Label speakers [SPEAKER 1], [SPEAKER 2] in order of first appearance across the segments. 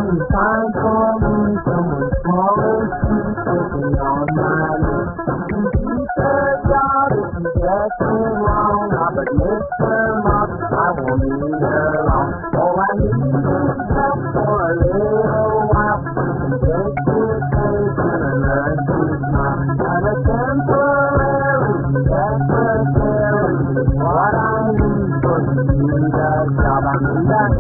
[SPEAKER 1] Time for me, someone small and sweet, sitting on my list. Keep the job if you get it wrong. I but lift them up, I won't leave her long. Oh, I need your help for a little while. Take this face and I learn to smile. And a temporary secretary is what I need for you to do the job. I need that.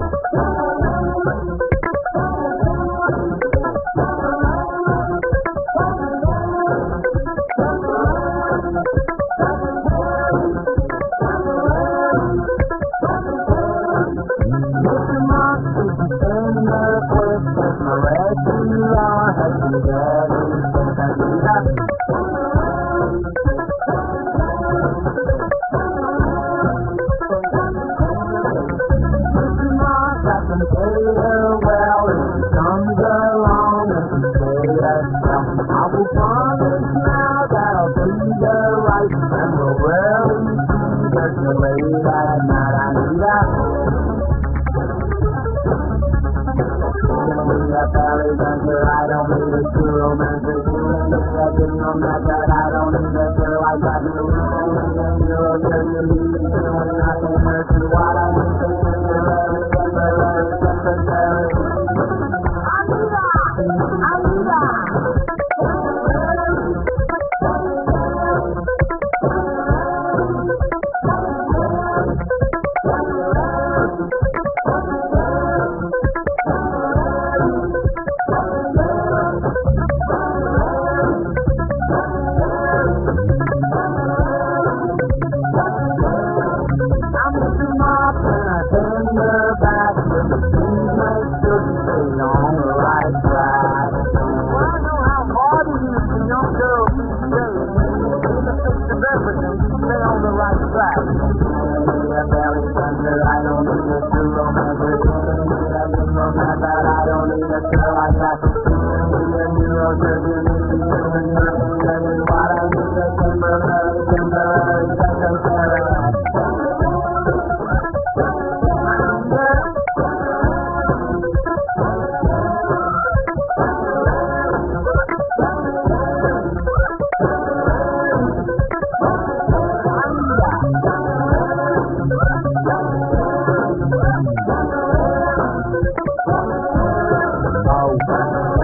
[SPEAKER 1] Oh.